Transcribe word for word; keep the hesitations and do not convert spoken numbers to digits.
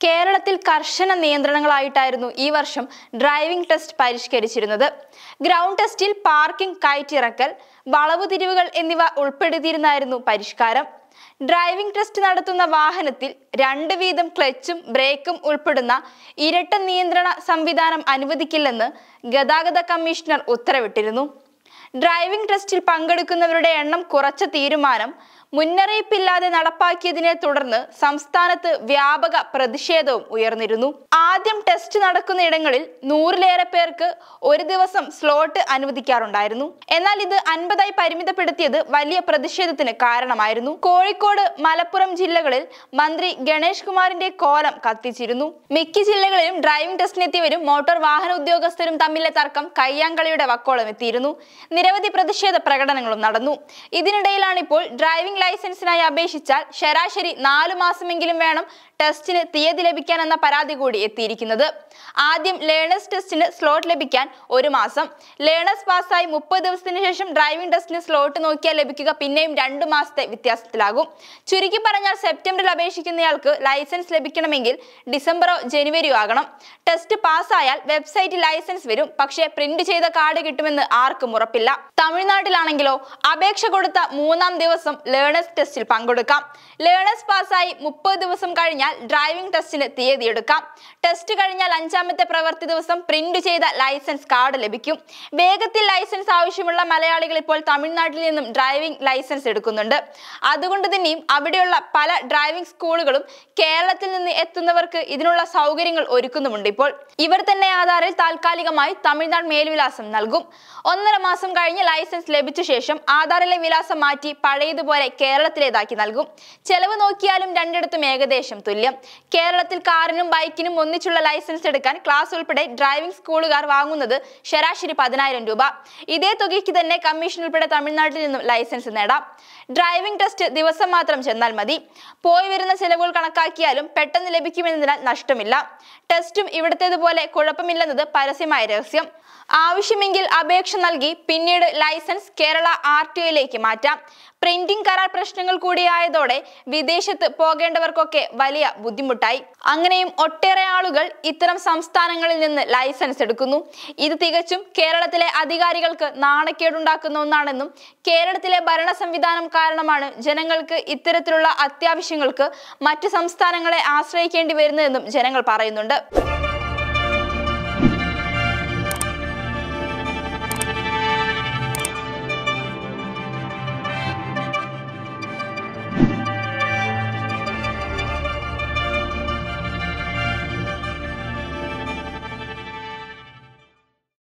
കേരളത്തിൽ കർശന നിയന്ത്രണങ്ങളായിട്ടായിരുന്നു ഈ വർഷം ഡ്രൈവിംഗ് ടെസ്റ്റ് പരിഷ്കരിച്ചിരുന്നത്. ഗ്രൗണ്ട് ടെസ്റ്റിൽ പാർക്കിംഗ്, കയറ്റിറക്കൽ, വളവുതിരിവുകൾ എന്നിവ ഉൾപ്പെടുത്തിയിരുന്നായിരുന്നു പരിഷ്കാരം. ഡ്രൈവിംഗ് ടെസ്റ്റ് നടത്തുന്ന വാഹനത്തിൽ രണ്ട് വീതം ക്ലച്ചും ബ്രേക്കും ഉൾപ്പെടുന്ന ഇരട്ട നിയന്ത്രണ സംവിധാനം അനുവദിക്കില്ലെന്ന് ഗതാഗത കമ്മീഷണർ ഉത്തരവിട്ടിരുന്നു. ഡ്രൈവിംഗ് ടെസ്റ്റിൽ പങ്കെടുക്കുന്നവരുടെ എണ്ണം കുറച്ച തീരുമാനം മുന്നറിയിപ്പില്ലാതെ നടപ്പാക്കിയതിനെ തുടർന്ന് സംസ്ഥാനത്ത് വ്യാപക പ്രതിഷേധവും ഉയർന്നിരുന്നു. ആദ്യം ടെസ്റ്റ് നടക്കുന്ന ഇടങ്ങളിൽ നൂറിലേറെ പേർക്ക് ഒരു ദിവസം സ്ലോട്ട് അനുവദിക്കാറുണ്ടായിരുന്നു. എന്നാൽ ഇത് അൻപതായി പരിമിതപ്പെടുത്തിയത് വലിയ പ്രതിഷേധത്തിന് കാരണമായിരുന്നു. കോഴിക്കോട്, മലപ്പുറം ജില്ലകളിൽ മന്ത്രി ഗണേഷ് കുമാറിന്റെ കോലം കത്തിച്ചിരുന്നു. മിക്ക ജില്ലകളിലും ഡ്രൈവിംഗ് ടെസ്റ്റിനെത്തിയവരും മോട്ടോർ വാഹന ഉദ്യോഗസ്ഥരും തമ്മിലെ തർക്കം കയ്യാങ്കളിയുടെ വക്കോളം എത്തിയിരുന്നു. നിരവധി പ്രതിഷേധ പ്രകടനങ്ങളും നടന്നു. ഇതിനിടയിലാണ് ഇപ്പോൾ ഡ്രൈവിംഗ് ലൈസൻസിനായി അപേക്ഷിച്ചാൽ ശരാശരി നാലു മാസമെങ്കിലും വേണം ടെസ്റ്റിന് തീയതി ലഭിക്കാൻ എന്ന പരാതി കൂടി എത്തിയിരിക്കുന്നത്. ആദ്യം ലേണേഴ്സ് ടെസ്റ്റിന് സ്ലോട്ട് ലഭിക്കാൻ ഒരു മാസം, ലേണേഴ്സ് പാസ്സായി മുപ്പത് ദിവസത്തിന് ശേഷം ഡ്രൈവിംഗ് ടെസ്റ്റിന് സ്ലോട്ട് നോക്കിയാൽ ലഭിക്കുക പിന്നെയും രണ്ടു മാസത്തെ വ്യത്യാസത്തിലാകും. ചുരുക്കി പറഞ്ഞാൽ സെപ്റ്റംബറിൽ അപേക്ഷിക്കുന്നയാൾക്ക് ലൈസൻസ് ലഭിക്കണമെങ്കിൽ ഡിസംബറോ ജനുവരിയോ ആകണം. ടെസ്റ്റ് പാസ്സായാൽ വെബ്സൈറ്റിൽ ലൈസൻസ് വരും. പക്ഷേ പ്രിന്റ് ചെയ്ത കാർഡ് കിട്ടുമെന്ന് ആർക്കും ഉറപ്പില്ല. തമിഴ്നാട്ടിലാണെങ്കിലോ അപേക്ഷ കൊടുത്ത മൂന്നാം ദിവസം ലേണേഴ്സ് ടെസ്റ്റിൽ പങ്കെടുക്കാം. ലേണേഴ്സ് പാസ്സായി മുപ്പത് ദിവസം കഴിഞ്ഞാൽ ഡ്രൈവിംഗ് ടെസ്റ്റിന് തീയതി എടുക്കാം. ടെസ്റ്റ് കഴിഞ്ഞാൽ അഞ്ചാമത്തെ പ്രവൃത്തി ദിവസം പ്രിന്റ് ചെയ്ത ലൈസൻസ് കാർഡ് ലഭിക്കും. വേഗത്തിൽ ലൈസൻസ് ആവശ്യമുള്ള മലയാളികൾ ഇപ്പോൾ തമിഴ്നാട്ടിൽ നിന്നും ഡ്രൈവിംഗ് ലൈസൻസ് എടുക്കുന്നുണ്ട്. അതുകൊണ്ട് തന്നെയും അവിടെയുള്ള പല ഡ്രൈവിംഗ് സ്കൂളുകളും കേരളത്തിൽ നിന്ന് എത്തുന്നവർക്ക് ഇതിനുള്ള സൗകര്യങ്ങൾ ഒരുക്കുന്നുമുണ്ട്. ഇപ്പോൾ ഇവർ തന്നെ ആധാറിൽ താൽക്കാലികമായി തമിഴ്നാട് മേൽവിലാസം നൽകും. ഒന്നര മാസം കഴിഞ്ഞ് ലൈസൻസ് ലഭിച്ച ശേഷം ആധാറിലെ വിലാസം മാറ്റി പഴയതുപോലെ കേരളത്തിലേതാക്കി നൽകും. ചെലവ് നോക്കിയാലും രണ്ടിടത്തും ഏകദേശം തുല്യം. കേരളത്തിൽ കാറിനും ബൈക്കിനും ഒന്നിച്ചുള്ള ലൈസൻസ് എടുക്കാൻ ക്ലാസ് ഉൾപ്പെടെ ഡ്രൈവിംഗ് സ്കൂളുകാർ വാങ്ങുന്നത് ശരാശരി പതിനായിരം രൂപ. ഇതേ തുകയ്ക്ക് തന്നെ കമ്മീഷൻ ഉൾപ്പെടെ തമിഴ്നാട്ടിൽ നിന്നും ലൈസൻസ് നേടാം. ഡ്രൈവിംഗ് ടെസ്റ്റ് ദിവസം മാത്രം ചെന്നാൽ മതി. പോയി വരുന്ന ചെലവുകൾ കണക്കാക്കിയാലും പെട്ടെന്ന് ലഭിക്കുമെന്നതിനാൽ നഷ്ടമില്ല. ടെസ്റ്റും ഇവിടത്തേതുപോലെ കുഴപ്പമില്ലെന്നത് പരസ്യമായ രഹസ്യം. ആവശ്യമെങ്കിൽ അപേക്ഷ നൽകി പിന്നീട് ലൈസൻസ് കേരള ആർ ടി ഒയിലേക്ക് മാറ്റാം. പ്രിന്റിംഗ് കരാർ പ്രശ്നങ്ങൾ കൂടിയായതോടെ വിദേശത്ത് പോകേണ്ടവർക്കൊക്കെ വലിയ ബുദ്ധിമുട്ടായി. അങ്ങനെയും ഒട്ടേറെ ആളുകൾ ഇത്തരം സംസ്ഥാനങ്ങളിൽ നിന്ന് ലൈസൻസ് എടുക്കുന്നു. ഇത് തികച്ചും കേരളത്തിലെ അധികാരികൾക്ക് നാണക്കേടുണ്ടാക്കുന്ന ഒന്നാണെന്നും കേരളത്തിലെ ഭരണ സംവിധാനം കാരണമാണ് ജനങ്ങൾക്ക് ഇത്തരത്തിലുള്ള അത്യാവശ്യങ്ങൾക്ക് മറ്റു സംസ്ഥാനങ്ങളെ ആശ്രയിക്കേണ്ടി വരുന്നതെന്നും ജനങ്ങൾ പറയുന്നുണ്ട്.